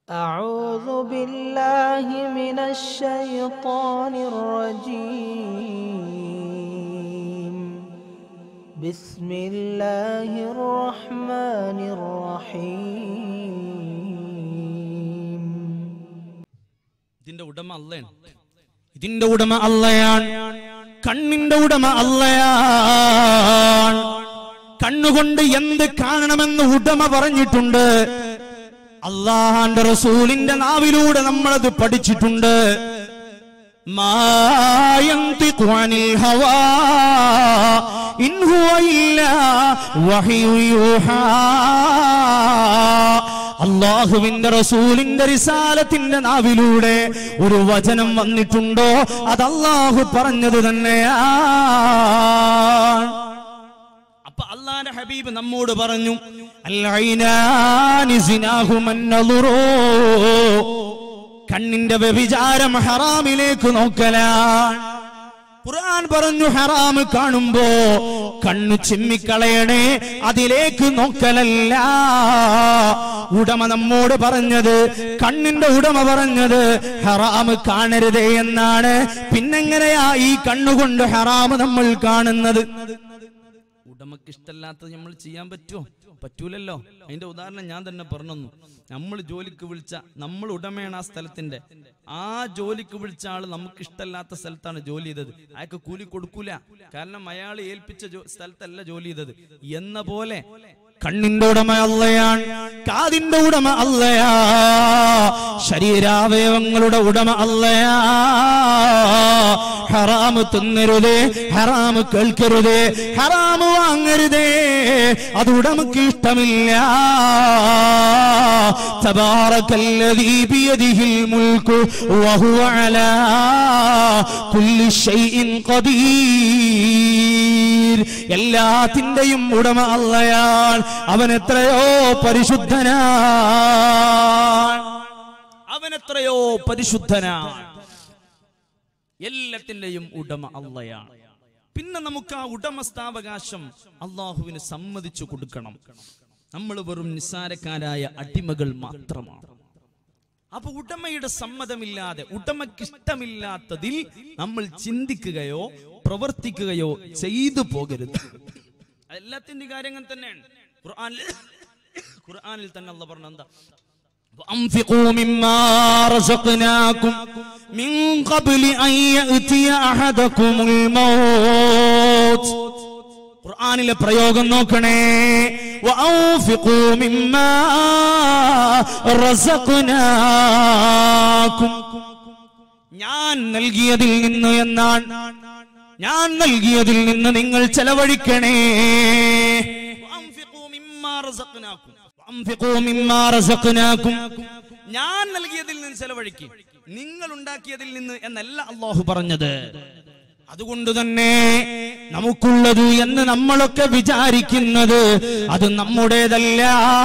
أعوذ بالله من الشيطان الرجيم بسم الله الرحمن الرحيم ഇതിന്റെ ഉടമ അല്ലാഹ് ഇതിന്റെ ഉടമ അല്ലാഹ് കണ്ണിന്റെ ഉടമ അല്ലാഹ് കണ്ണുകൊണ്ട് എന്ത് കാണണമെന്ന് ഉടമ പറഞ്ഞിട്ടുണ്ട് അല്ലാഹുവിന്റെ റസൂലിന്റെ നാവിലൂടെ നമ്മളത് പഠിച്ചിട്ടുണ്ട് മാ യന്തിഖു അനിൽ ഹവാ ഇൻ ഹുവ ഇല്ലാ വഹ്യു യൂഹാ അല്ലാഹുവിന്റെ റസൂലിന്റെ റിസാലത്തിന്റെ നാവിലൂടെ ഒരു വചനം വന്നിട്ടുണ്ടോ അത് അല്ലാഹു പറഞ്ഞത് തന്നെയാണ്. അപ്പൊ അല്ലാഹുവിന്റെ ഹബീബ് നമ്മോട് പറഞ്ഞു കണ്ണിന്റെ വ്യഭിചാരം ഹറാമിലേക്ക് നോക്കലാണ്. ഖുർആൻ പറഞ്ഞു ഹറാം കാണുമ്പോ കണ്ണു ചിമ്മിക്കളയണേ, അതിലേക്ക് നോക്കലല്ല. ഉടമ നമ്മോട് പറഞ്ഞത്, കണ്ണിന്റെ ഉടമ പറഞ്ഞത് ഹറാം കാണരുതേ എന്നാണ്. പിന്നെങ്ങനെയാ ഈ കണ്ണുകൊണ്ട് ഹറാം നമ്മൾ കാണുന്നത്? ഉടമക്ക് ഇഷ്ടമല്ലാത്തത് നമ്മൾ ചെയ്യാൻ പറ്റുമോ? പറ്റൂലല്ലോ. അതിന്റെ ഉദാഹരണം ഞാൻ തന്നെ പറഞ്ഞു. നമ്മൾ ജോലിക്ക് വിളിച്ച, നമ്മൾ ഉടമയാണ് ആ സ്ഥലത്തിന്റെ, ആ ജോലിക്ക് വിളിച്ച ആള് നമുക്ക് ഇഷ്ടമല്ലാത്ത സ്ഥലത്താണ് ജോലി ചെയ്തത്, അയാൾക്ക് കൂലി കൊടുക്കൂല. കാരണം അയാൾ ഏൽപ്പിച്ച സ്ഥലത്തല്ല ജോലി ചെയ്തത്. എന്ന പോലെ കണ്ണിന്റെ ഉടമ അല്ലാഹ്, കാതിന്റെ ഉടമ അല്ലാഹ്, ശരീരാവയവങ്ങളുടെ ഉടമ അല്ലാഹ്. ഹറാം തിന്നരുതേ, ഹറാം കേൾക്കരുതേ, ഹറാം വാങ്ങരുതേ, അത് ഉടമക്ക് ഇഷ്ടമില്ല. തബാറകല്ലദീ ബിയദിഹിൽ മുൽക്കു വഹുവ അലാ കുല്ലി ശൈഇൻ ഖദീർ. എല്ലാത്തിന്റെയും ഉടമ അല്ലാഹ്, അവൻ എത്രയോ പരിശുദ്ധനാണ്, അവൻ എത്രയോ പരിശുദ്ധനാണ്. എല്ലാത്തിന്റെയും ഉടമ അല്ലാഹ്. പിന്നെ നമുക്ക് ആ ഉടമസ്ഥാവകാശം അല്ലാഹുവിന് സമ്മതിച്ചു കൊടുക്കണം. നമ്മൾ വെറും നിസ്സാരക്കാരായ അടിമകൾ മാത്രമാണ്. അപ്പൊ ഉടമയുടെ സമ്മതമില്ലാതെ, ഉടമക്കിഷ്ടമില്ലാത്തതിൽ നമ്മൾ ചിന്തിക്കുകയോ പ്രവർത്തിക്കുകയോ ചെയ്തു പോകരുത്. എല്ലാത്തിന്റെ കാര്യങ്ങൾ തന്നെയാണ്. ഖുർആനിൽ തന്നെ അല്ലാഹു പറഞ്ഞ എന്താ? وأنفقوا مما رزقناكم من قبل أن يأتي أحدكم الموت. ഖുർആനിലെ പ്രയോഗം നോക്കണേ. وأنفقوا مما رزقناكم. ഞാൻ നൽകിയതിൽ നിന്ന് എന്നാണ്. ഞാൻ നൽകിയതിൽ നിന്ന് നിങ്ങൾ ചെലവഴിക്കണേ. ഞാൻ നൽകിയതിൽ നിന്ന് ചെലവഴിക്കും, നിങ്ങൾ ഉണ്ടാക്കിയതിൽ നിന്ന് എന്നല്ല അല്ലാഹു പറഞ്ഞത്. അതുകൊണ്ട് തന്നെ നമുക്കുള്ളത് എന്ന് നമ്മളൊക്കെ വിചാരിക്കുന്നത് അത് നമ്മുടേതല്ല.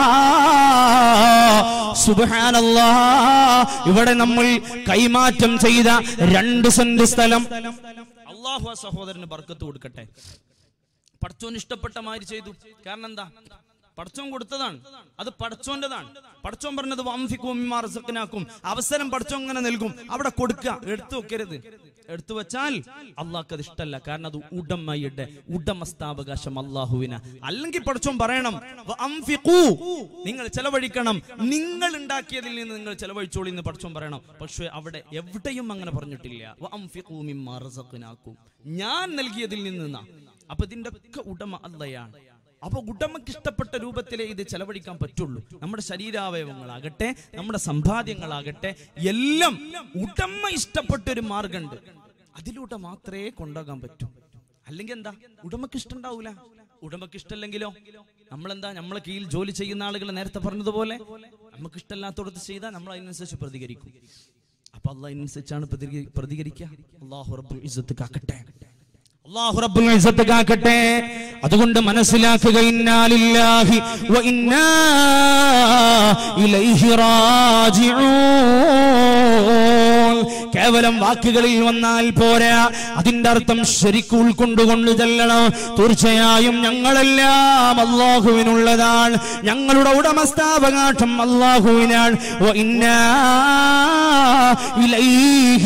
സുബ്ഹാനല്ലാഹ്, ഇവിടെ നമ്മൾ കൈമാറ്റം ചെയ്ത 2 സെന്റ് സ്ഥലം അല്ലാഹു ആ സഹോദരന് ബർക്കത്ത് കൊടുക്കട്ടെ. പടച്ചോൻ ഇഷ്ടപ്പെട്ട മാതിരി ചെയ്തു. കാരണം എന്താ? പടച്ചോൻ കൊടുത്തതാണ്, അത് പടച്ചോന്റെതാണ്. പടച്ചോൻ പറഞ്ഞത് വഅൻഫിഖൂ മിമ്മാ റസഖ്നാകും. അവസരം പടച്ചോൻ അങ്ങനെ നൽകും, അവിടെ കൊടുക്കുക, എടുത്തു വെക്കരുത്. എടുത്തു വെച്ചാൽ അള്ളാഹ്ക്ക് അത് ഇഷ്ടമല്ല. കാരണം അത് ഉടമയുടെ ഉടമസ്ഥാവകാശം അള്ളാഹുവിന്. അല്ലെങ്കിൽ പടച്ചോൻ പറയണം വഅൻഫിഖൂ, നിങ്ങൾ ചെലവഴിക്കണം, നിങ്ങൾ ഉണ്ടാക്കിയതിൽ നിന്ന് നിങ്ങൾ ചെലവഴിച്ചോളി എന്ന് പടച്ചോൻ പറയണം. പക്ഷേ അവിടെ എവിടെയും അങ്ങനെ പറഞ്ഞിട്ടില്ല. വഅൻഫിഖൂ മിമ്മാ റസഖ്നാകും, ഞാൻ നൽകിയതിൽ നിന്ന്. അപ്പൊ ഇതിന്റെ ഒക്കെ ഉടമ അല്ലാഹയാണ്. അപ്പൊ ഉടമക്ക് ഇഷ്ടപ്പെട്ട രൂപത്തിലേ ഇത് ചെലവഴിക്കാൻ പറ്റുള്ളൂ. നമ്മുടെ ശരീരാവയവങ്ങളാകട്ടെ, നമ്മുടെ സമ്പാദ്യങ്ങളാകട്ടെ, എല്ലാം ഉടമ ഇഷ്ടപ്പെട്ട ഒരു മാർഗമുണ്ട്, അതിലൂടെ മാത്രമേ കൊണ്ടുപോകാൻ പറ്റൂ. അല്ലെങ്കിൽ എന്താ? ഉടമക്ക് ഇഷ്ടമുണ്ടാവൂല. ഉടമക്ക് ഇഷ്ടമല്ലെങ്കിലോ നമ്മളെന്താ? നമ്മളെ കീഴിൽ ജോലി ചെയ്യുന്ന ആളുകൾ നേരത്തെ പറഞ്ഞതുപോലെ നമുക്ക് ഇഷ്ടമല്ലാത്തടത്ത് ചെയ്താൽ നമ്മൾ അതിനനുസരിച്ച് പ്രതികരിക്കും. അപ്പൊ അള്ളാഹ് അതിനനുസരിച്ചാണ് പ്രതികരിക്കുക. അല്ലാഹു റബ്ബുൽ ഇസ്സത്ത് കാക്കട്ടെ, അല്ലാഹു റബ്ബുൽ ഇസ്സത്ത് കാക്കട്ടെ. അതുകൊണ്ട് മനസ്സിലാക്കുക, ഇന്നാ ലില്ലാഹി വ ഇന്നാ ഇലൈഹി റാജിഊൻ. കേവലം വാക്കുകളിൽ വന്നാൽ പോരാ, അതിന്റെ അർത്ഥം ശരിക്കും ഉൾക്കൊണ്ടുകൊണ്ട് ചെല്ലണം. തീർച്ചയായും ഞങ്ങളെല്ലാം അല്ലാഹുവിനുള്ളതാണ്, ഞങ്ങളുടെ ഉടമസ്ഥാവകാശം അല്ലാഹുവിനാണ്. വഇന്നാ ഇലൈഹി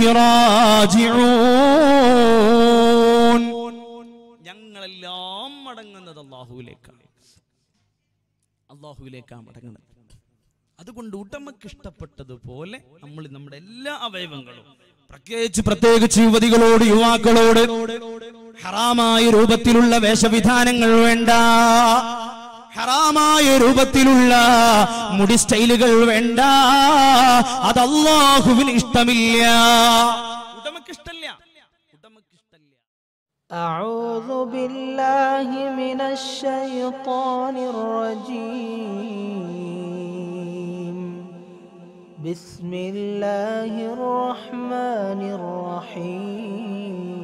റാജിഊൻ. ഞങ്ങളെല്ലാം മടങ്ങുന്നത് അല്ലാഹുവിലേക്കാണ്, അല്ലാഹുവിലേക്കാണ് മടങ്ങുന്നത്. അതുകൊണ്ട് ഉടമക്ക് ഇഷ്ടപ്പെട്ടതുപോലെ നമ്മൾ നമ്മുടെ എല്ലാ അവയവങ്ങളും, പ്രത്യേകിച്ച് യുവതികളോട്, യുവാക്കളോട് ഹറാമായ രൂപത്തിലുള്ള വേഷവിധാനങ്ങൾ വേണ്ട, ഹറാമായ രൂപത്തിലുള്ള മുടി സ്റ്റൈലുകൾ വേണ്ട. അത് അല്ലാഹുവിന് ഇഷ്ടമില്ല, ഉടമക്ക് ഇഷ്ടമില്ല, ഉടമക്ക് ഇഷ്ടമില്ല. അഊദു ബില്ലാഹി മിനശ് ശൈത്വാനിർ റജീം. ബിസ്മില്ലാഹിർ റഹ്മാനിർ റഹീം.